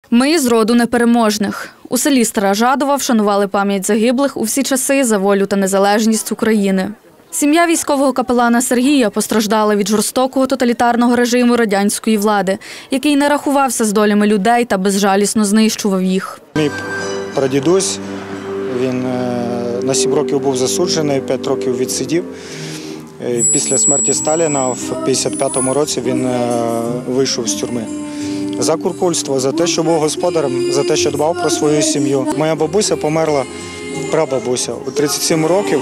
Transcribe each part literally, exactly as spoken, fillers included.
Ми з роду непереможних. У селі Стара Жадова вшанували пам'ять загиблих у всі часи за волю та незалежність України. Сім'я військового капелана Сергія постраждала від жорстокого тоталітарного режиму радянської влади, який не рахувався з долями людей та безжалісно знищував їх. Мій прадідусь, він на сім років був засуджений, п'ять років відсидів. Після смерті Сталіна в п'ятдесят п'ятому році він вийшов з тюрми. За куркульство, за те, що був господарем, за те, що дбав про свою сім'ю. Моя бабуся померла, прабабуся, у тридцять сім років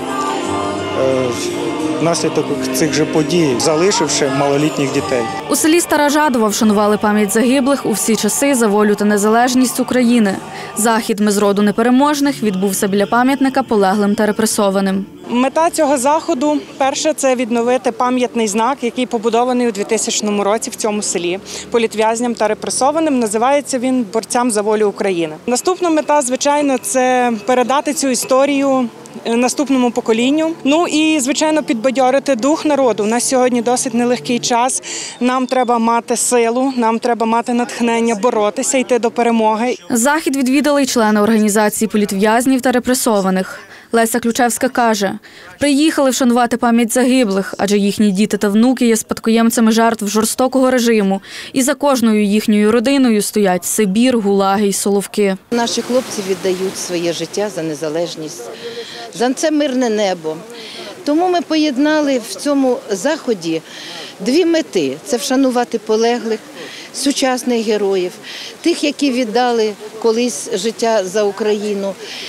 внаслідок цих же подій, залишивши малолітніх дітей. У селі Стара Жадова вшанували пам'ять загиблих у всі часи за волю та незалежність України. Захід «Ми з роду непереможних» відбувся біля пам'ятника полеглим та репресованим. Мета цього заходу – перше – це відновити пам'ятний знак, який побудований у двохтисячному році в цьому селі політв'язням та репресованим. Називається він «Борцям за волю України». Наступна мета, звичайно, це передати цю історію наступному поколінню. Ну і, звичайно, підбадьорити дух народу. У нас сьогодні досить нелегкий час. Нам треба мати силу, нам треба мати натхнення боротися, йти до перемоги. Захід відвідали й члени організації політв'язнів та репресованих. Леся Ключевська каже, приїхали вшанувати пам'ять загиблих, адже їхні діти та внуки є спадкоємцями жертв жорстокого режиму. І за кожною їхньою родиною стоять Сибір, гулаги й Соловки. Наші хлопці віддають своє життя за незалежність, за це мирне небо. Тому ми поєднали в цьому заході дві мети – це вшанувати полеглих, сучасних героїв, тих, які віддали колись життя за Україну.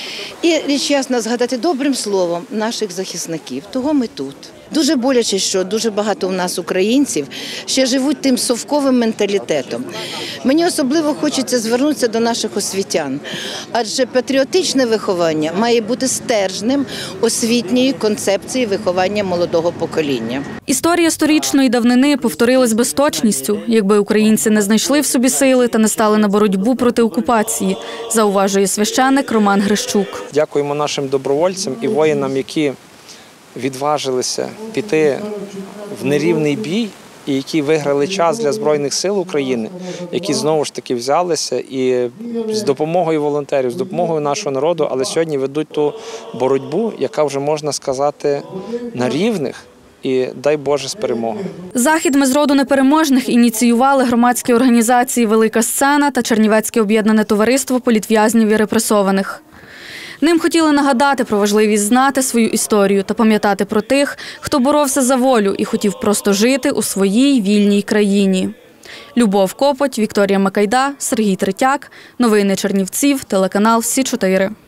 І, річ ясна, згадати добрим словом наших захисників. Того ми тут. Дуже боляче, що дуже багато у нас українців ще живуть тим совковим менталітетом. Мені особливо хочеться звернутися до наших освітян, адже патріотичне виховання має бути стержнем освітньої концепції виховання молодого покоління. Історія сторічної давнини повторилась би з точністю, якби українці не знайшли в собі сили та не стали на боротьбу проти окупації, зауважує священник Роман Грищук. Дякуємо нашим добровольцям і воїнам, які відважилися піти в нерівний бій і які виграли час для Збройних сил України, які знову ж таки взялися і з допомогою волонтерів, з допомогою нашого народу, але сьогодні ведуть ту боротьбу, яка вже, можна сказати, на рівних. І дай Боже з перемогою. Захід «Ми з роду непереможних» ініціювали громадські організації «Велика сцена» та Чернівецьке об'єднане товариство політв'язнів і репресованих. Ним хотіли нагадати про важливість знати свою історію та пам'ятати про тих, хто боровся за волю і хотів просто жити у своїй вільній країні. Любов Копоть, Вікторія Макайда, Сергій Третяк. Новини Чернівців, телеканал Сі чотири.